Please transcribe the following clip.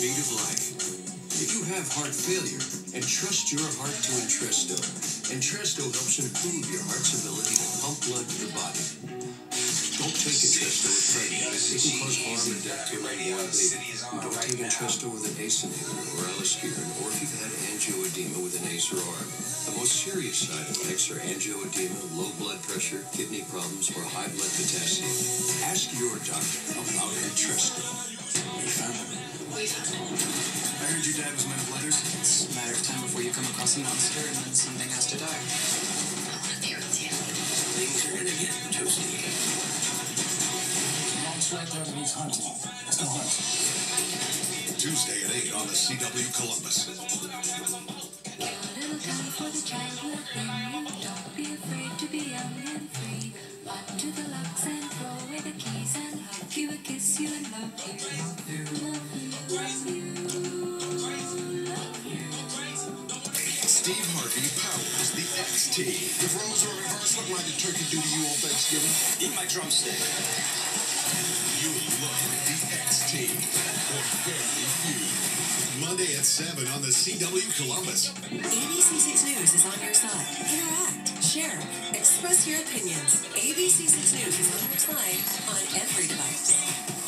heartbeat of life. If you have heart failure, entrust your heart to Entresto. Entresto helps improve your heart's ability to pump blood to the body. Don't take Entresto with pregnant. It can cause harm and death to a newborn baby. Don't take Entresto with an ACE inhibitor or Aliskiren, or if you've had angioedema with an ACE or ARB. The most serious side effects are angioedema, low blood pressure, kidney problems, or high blood potassium. Ask your doctor about Entresto. We found him. I heard your dad was men of letters. It's a matter of time before you come across a monster and then something has to die. Things are gonna get toasty. Mom's right there that needs hunting. Let's go hunt. Tuesday at 8 on the CW Columbus. Don't be afraid to be young and free. Run to the locks and throw away the keys and hug you and kiss you and love you. Love you, love you, love you. Steve Harvey powers the XT. If roles were reversed, what might the turkey do to you on Thanksgiving? Eat my drumstick. You'll love the XT. Or Family Feud. Monday at 7 on the CW Columbus. ABC6 News is on your side. Interact, share, express your opinions. ABC6 News is on your side on every device.